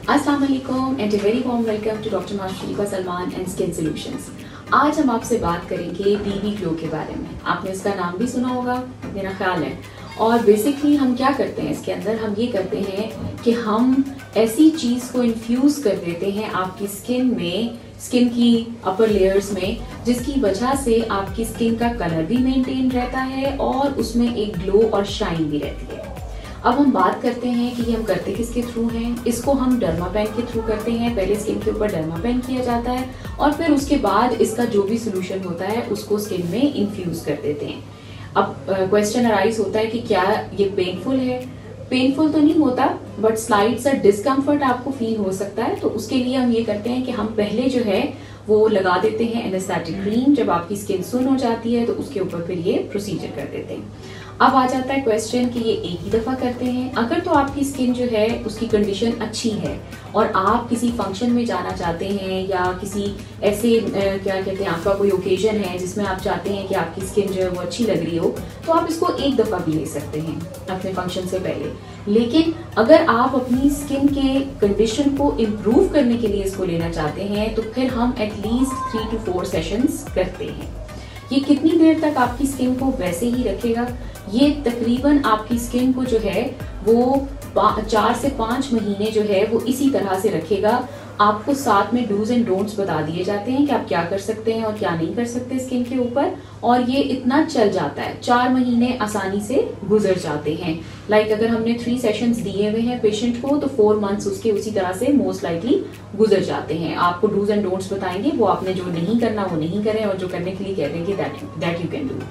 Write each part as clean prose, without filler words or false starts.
अस्सलाम वालेकुम and a very warm welcome to doctor Mashrika Salman and skin solutions. आज हम आपसे बात करेंगे बीबी ग्लो के बारे में। आपने इसका नाम भी सुना होगा मेरा ख्याल है। और बेसिकली हम क्या करते हैं इसके अंदर, हम ये करते हैं कि हम ऐसी चीज़ को इन्फ्यूज कर देते हैं आपकी स्किन में, स्किन की अपर लेयर्स में, जिसकी वजह से आपकी स्किन का कलर भी मेंटेन रहता है और उसमें एक ग्लो और शाइन भी रहती है। अब हम बात करते हैं कि ये हम करते किसके थ्रू हैं। इसको हम डर्मापेन के थ्रू करते हैं। पहले स्किन के ऊपर डर्मापेन किया जाता है और फिर उसके बाद इसका जो भी सोल्यूशन होता है उसको स्किन में इन्फ्यूज कर देते हैं। अब क्वेश्चन अराइज होता है कि क्या ये पेनफुल है। पेनफुल तो नहीं होता, बट स्लाइट सा डिस्कम्फर्ट आपको फील हो सकता है। तो उसके लिए हम ये करते हैं कि हम पहले जो है वो लगा देते हैं एनेस्थेटिक क्रीम। जब आपकी स्किन सुन हो जाती है तो उसके ऊपर फिर ये प्रोसीजर कर देते हैं। अब आ जाता है क्वेश्चन कि ये एक ही दफा करते हैं। अगर तो आपकी स्किन जो है उसकी कंडीशन अच्छी है और आप किसी फंक्शन में जाना चाहते हैं या किसी ऐसे क्या कहते हैं, आपका कोई ओकेजन है जिसमें आप चाहते हैं कि आपकी स्किन जो है वो अच्छी लग रही हो, तो आप इसको एक दफा भी ले सकते हैं अपने फंक्शन से पहले। लेकिन अगर आप अपनी स्किन के कंडीशन को इम्प्रूव करने के लिए इसको लेना चाहते हैं तो फिर हम एटलीस्ट 3 to 4 सेशंस करते हैं। ये कितनी देर तक आपकी स्किन को वैसे ही रखेगा? ये तकरीबन आपकी स्किन को जो है वो 4 से 5 महीने जो है वो इसी तरह से रखेगा। आपको साथ में डूज एंड डोंट्स बता दिए जाते हैं कि आप क्या कर सकते हैं और क्या नहीं कर सकते स्किन के ऊपर, और ये इतना चल जाता है। 4 महीने आसानी से गुजर जाते हैं। लाइक अगर हमने 3 सेशंस दिए हुए हैं पेशेंट को तो 4 मंथ्स उसके उसी तरह से मोस्ट लाइकली गुजर जाते हैं। आपको डूज एंड डोंट्स बताएंगे, वो आपने जो नहीं करना वो नहीं करें और जो करने के लिए कह देंगे दैट यू कैन डू।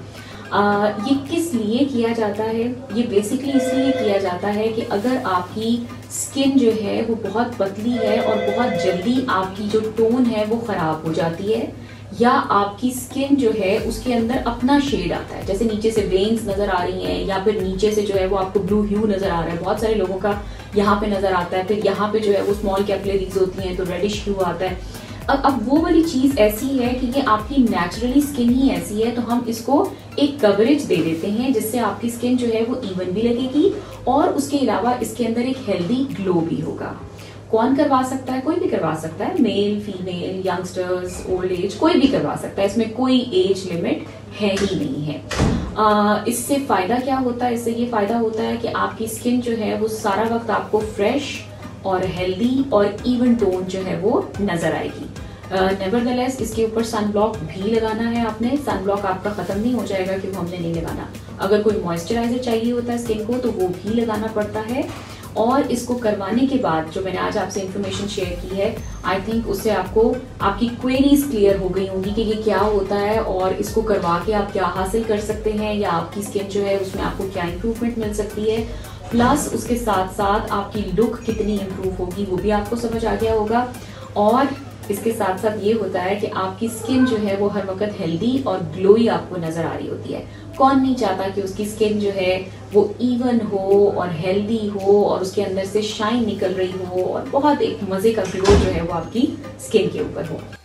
ये किस लिए किया जाता है? ये बेसिकली इसलिए किया जाता है कि अगर आपकी स्किन जो है वो बहुत पतली है और बहुत जल्दी आपकी जो टोन है वो खराब हो जाती है, या आपकी स्किन जो है उसके अंदर अपना शेड आता है, जैसे नीचे से वेन्स नजर आ रही हैं या फिर नीचे से जो है वो आपको ब्लू ह्यू नजर आ रहा है। बहुत सारे लोगों का यहाँ पे नजर आता है, फिर यहाँ पे जो है वो स्मॉल कैपिलरीज होती हैं तो रेडिश ह्यू आता है। अब वो वाली चीज ऐसी है कि ये आपकी नेचुरली स्किन ही ऐसी है, तो हम इसको एक कवरेज दे देते हैं जिससे आपकी स्किन जो है वो इवन भी लगेगी और उसके अलावा इसके अंदर एक हेल्दी ग्लो भी होगा। कौन करवा सकता है? कोई भी करवा सकता है, male, female, youngsters, old age, कोई भी करवा सकता है। इसमें कोई एज लिमिट है ही नहीं है। इससे फायदा क्या होता है? इससे ये फायदा होता है कि आपकी स्किन जो है वो सारा वक्त आपको फ्रेश और हेल्दी और इवन टोन जो है वो नजर आएगी। नेवरदलेस इसके ऊपर सनब्लॉक भी लगाना है आपने। सनब्लॉक आपका खत्म नहीं हो जाएगा कि वो हमने नहीं लगाना। अगर कोई मॉइस्चराइजर चाहिए होता है स्किन को तो वो भी लगाना पड़ता है। और इसको करवाने के बाद जो मैंने आज आपसे इंफॉर्मेशन शेयर की है, आई थिंक उससे आपको आपकी क्वेरीज क्लियर हो गई होंगी कि ये क्या होता है और इसको करवा के आप क्या हासिल कर सकते हैं, या आपकी स्किन जो है उसमें आपको क्या इंप्रूवमेंट मिल सकती है। प्लस उसके साथ साथ आपकी लुक कितनी इम्प्रूव होगी वो भी आपको समझ आ गया होगा। और इसके साथ साथ ये होता है कि आपकी स्किन जो है वो हर वक्त हेल्दी और ग्लोई आपको नजर आ रही होती है। कौन नहीं चाहता कि उसकी स्किन जो है वो इवन हो और हेल्दी हो और उसके अंदर से शाइन निकल रही हो और बहुत एक मजे का ग्लो जो है वो आपकी स्किन के ऊपर हो।